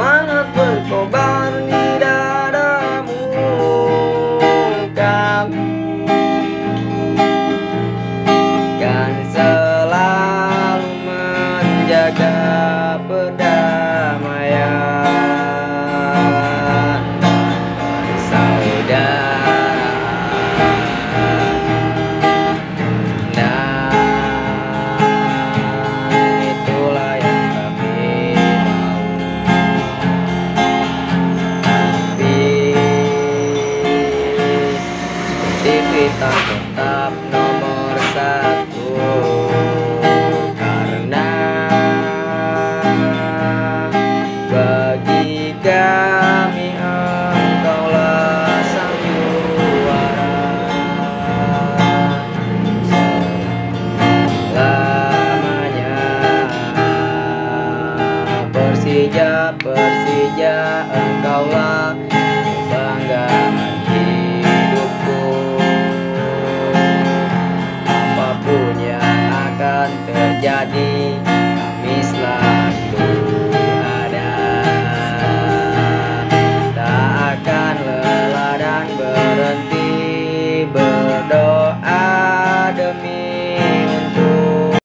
semangat berkobar di dadamu. Kami kan selalu menjaga perdamaian dan persaudaraan. Nah, itulah yang kami mau. Tapi seperti kita tetap nomor satu, karena bagi kami engkaulah sang juara selamanya. Persija, Persija, engkaulah